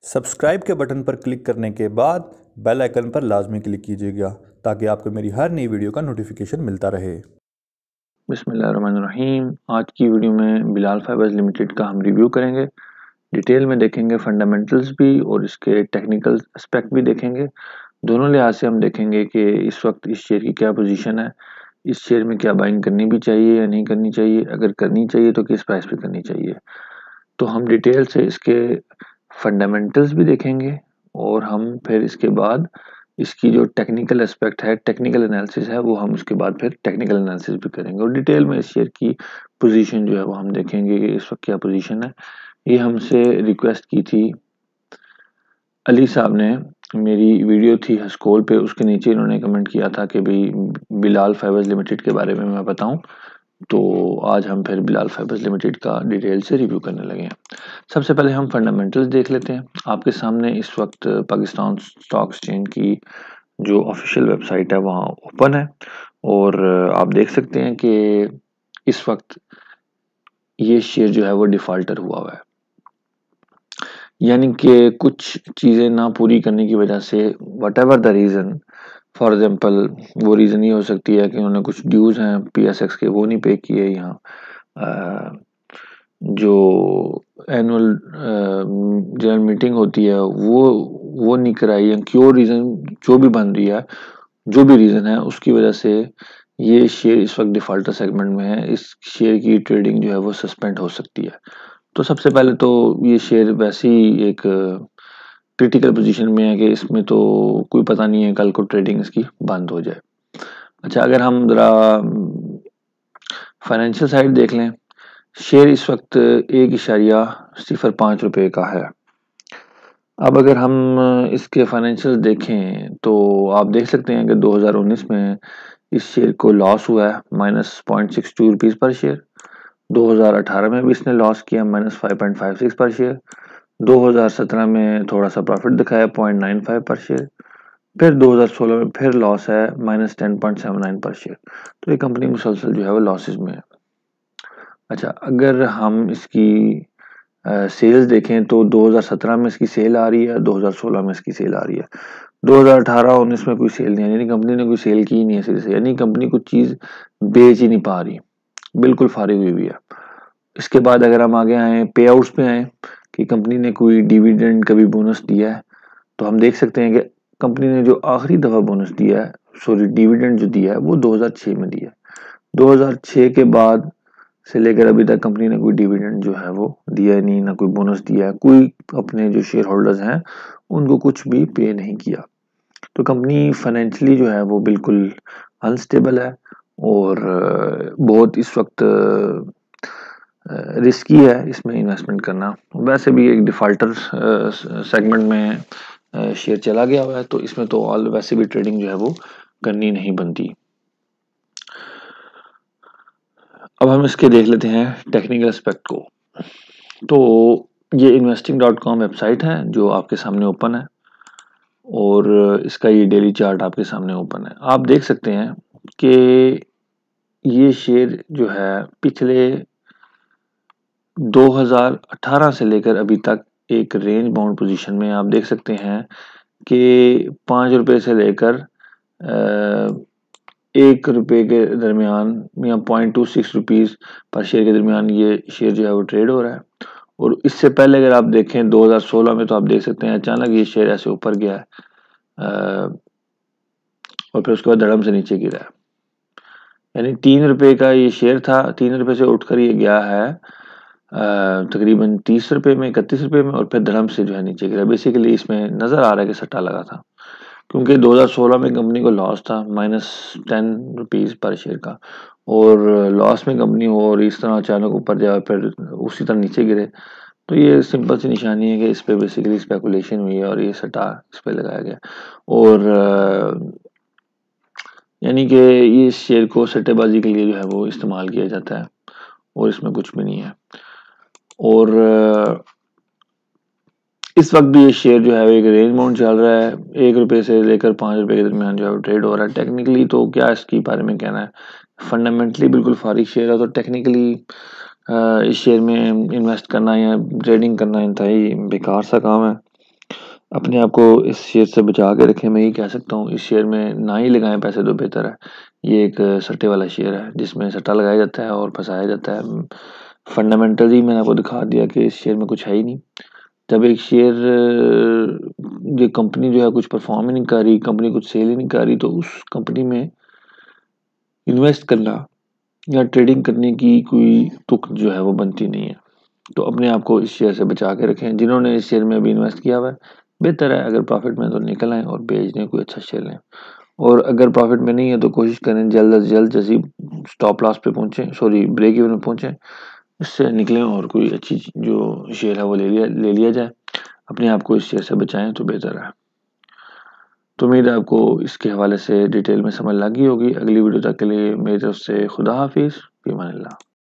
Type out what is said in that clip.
Subscribe के button पर click करने के बाद बेल आइकन पर लाजमी क्लिक कीजिएगा ताकि आपको मेरी हर नई वीडियो का नोटिफिकेशन मिलता रहे। बिस्मिल्लाहिर्रहमानिर्रहीम। आज की वीडियो में बिलाल फाइबर्स लिमिटेड का हम रिव्यू करेंगे। डिटेल में देखेंगे, फंडामेंटल्स भी और इसके टेक्निकल एस्पेक्ट भी देखेंगे। दोनों लिहाज से हम देखेंगे कि इस वक्त इस शेयर की क्या पोजीशन है, इस शेयर में क्या बाइंग करनी भी चाहिए या नहीं करनी चाहिए, अगर करनी चाहिए तो किस प्राइस पे करनी चाहिए। तो हम डिटेल से इसके फंडामेंटल्स भी देखेंगे और हम फिर इसके बाद इसकी जो टेक्निकल एस्पेक्ट है, टेक्निकल एनालिसिस है, वो हम उसके बाद फिर टेक्निकल एनालिसिस भी करेंगे और डिटेल में इस शेयर की पोजीशन जो है वो हम देखेंगे कि इस वक्त क्या पोजीशन है। ये हमसे रिक्वेस्ट की थी अली साहब ने, मेरी वीडियो थी हस्कोल पे, उसके नीचे इन्होंने कमेंट किया था कि भाई बिलाल फाइबर्स लिमिटेड के बारे में मैं बताऊं। तो आज हम फिर बिलाल फाइबर्स लिमिटेड का डिटेल से रिव्यू करने लगे हैं। सबसे पहले हम फंडामेंटल्स देख लेते हैं। आपके सामने इस वक्त पाकिस्तान स्टॉक एक्सचेंज की जो ऑफिशियल वेबसाइट है वहाँ ओपन है और आप देख सकते हैं कि इस वक्त ये शेयर जो है वो डिफॉल्टर हुआ है, यानी कि कुछ चीज़ें ना पूरी करने की वजह से whatever the reason, for example वो रीज़न ये हो सकती है कि उन्होंने कुछ ड्यूज़ हैं पीएसएक्स के वो नहीं पे किए, यहाँ जो एनुअल जनरल मीटिंग होती है वो नहीं कराई, या क्यों रीज़न जो भी बन रही है, जो भी रीज़न है उसकी वजह से ये शेयर इस वक्त डिफॉल्टर सेगमेंट में है। इस शेयर की ट्रेडिंग जो है वो सस्पेंड हो सकती है। तो सबसे पहले तो ये शेयर वैसे ही एक क्रिटिकल पोजीशन में है कि इसमें तो कोई पता नहीं है कल को ट्रेडिंग इसकी बंद हो जाए। अच्छा, अगर हम ज़रा फाइनेंशियल साइड देख लें, शेयर इस वक्त 1.05 रुपये का है। अब अगर हम इसके फाइनेंशियल देखें तो आप देख सकते हैं कि 2019 में इस शेयर को लॉस हुआ है -0.62 रुपीज़ पर शेयर। 2018 में भी इसने लॉस किया -5.56 पर शेयर। 2017 में थोड़ा सा प्रॉफिट दिखाया 0.95 पर शेयर। फिर 2016 में फिर लॉस है -10.79 पर शेयर। तो ये कंपनी मुसलसल जो है वो लॉसेज में है। अच्छा, अगर हम इसकी सेल्स देखें तो 2017 में इसकी सेल आ रही है, 2016 में इसकी सेल आ रही है। 2018-19 में कोई सेल नहीं है, यानी कंपनी ने कोई सेल की ही नहीं है सिरे से, यानी कंपनी कुछ चीज़ बेच ही नहीं पा रही, बिल्कुल फारिग हुई हुई है। इसके बाद अगर हम आगे आए पे आउट्स पे आए कि कंपनी ने कोई डिविडेंड कभी बोनस दिया है, तो हम देख सकते हैं कि कंपनी ने जो आखिरी दफ़ा बोनस दिया है, सॉरी डिविडेंड जो दिया है वो 2006 में दिया है। 2006 के बाद से लेकर अभी तक कंपनी ने कोई डिविडेंड जो है वो दिया नहीं, ना कोई बोनस दिया है, कोई अपने जो शेयर होल्डर्स हैं उनको कुछ भी पे नहीं किया। तो कंपनी फाइनेंशियली जो है वो बिल्कुल अनस्टेबल है और बहुत इस वक्त रिस्की है इसमें इन्वेस्टमेंट करना। वैसे भी एक डिफ़ॉल्टर सेगमेंट में शेयर चला गया हुआ है, तो इसमें तो ऑल वैसे भी ट्रेडिंग जो है वो करनी नहीं बनती। अब हम इसके देख लेते हैं टेक्निकल एस्पेक्ट को। तो ये investing.com वेबसाइट है जो आपके सामने ओपन है और इसका ये डेली चार्ट आपके सामने ओपन है। आप देख सकते हैं कि ये शेयर जो है पिछले 2018 से लेकर अभी तक एक रेंज बाउंड पोजीशन में आप देख सकते हैं कि 5 रुपये से लेकर 1 रुपये के दरमियान या 0.26 रुपीज़ पर शेयर के दरमियान ये शेयर जो है वो ट्रेड हो रहा है। और इससे पहले अगर आप देखें 2016 में, तो आप देख सकते हैं अचानक ये शेयर ऐसे ऊपर गया है और फिर उसके बाद धड़म से नीचे गिरा है। यानी 3 रुपये का ये शेयर था, 3 रुपये से उठकर ये गया है तकरीबन 30 रुपये में, 31 रुपये में, और फिर धड़म से जो है नीचे गिरा। बेसिकली इसमें नज़र आ रहा है कि सट्टा लगा था, क्योंकि 2016 में कंपनी को लॉस था -10 रुपीज़ पर शेयर का, और लॉस में कंपनी हो और इस तरह अचानक ऊपर जाए फिर उसी तरह नीचे गिरे, तो ये सिंपल सी निशानी है कि इस पे बेसिकली स्पेकुलेशन हुई है और ये सट्टा इस पे लगाया गया। और यानी कि ये शेयर को सट्टेबाजी के लिए जो है वो इस्तेमाल किया जाता है और इसमें कुछ भी नहीं है। और इस वक्त भी ये शेयर जो है एक रेंज बाउंड चल रहा है, 1 रुपये से लेकर 5 रुपये के दरमियान जो है ट्रेड हो रहा है। टेक्निकली तो क्या इसके बारे में कहना है, फंडामेंटली बिल्कुल फारिग शेयर है, तो टेक्निकली इस शेयर में इन्वेस्ट करना या ट्रेडिंग करना इंतहाई बेकार सा काम है। अपने आप को इस शेयर से बचा के रखें। मैं ये कह सकता हूँ इस शेयर में ना ही लगाएं पैसे तो बेहतर है। ये एक सट्टे वाला शेयर है जिसमें सट्टा लगाया जाता है और फंसाया जाता है। फंडामेंटली मैंने आपको दिखा दिया कि इस शेयर में कुछ है ही नहीं। जब एक शेयर ये कंपनी जो है कुछ परफॉर्म ही नहीं कर रही, कंपनी कुछ सेल ही नहीं कर रही, तो उस कंपनी में इन्वेस्ट करना या ट्रेडिंग करने की कोई तुक जो है वो बनती नहीं है। तो अपने आप को इस शेयर से बचा के रखें। जिन्होंने इस शेयर में अभी इन्वेस्ट किया हुआ है, बेहतर है अगर प्रॉफिट में तो निकल आएँ और बेच दें, कोई अच्छा शेयर लें। और अगर प्रॉफिट में नहीं है तो कोशिश करें जल्द से जल्द जैसे ही स्टॉप लॉस पे पहुँचें, सॉरी ब्रेक इवन में पहुँचें, इससे निकलें और कोई अच्छी जो शेयर है वो ले लिया जाए। अपने आप को इस शेयर से बचाएं तो बेहतर है। तो उम्मीद है आपको इसके हवाले से डिटेल में समझ लगी होगी। अगली वीडियो तक के लिए मेरी तरफ से खुदा हाफिज़, फ़ी अमान अल्लाह।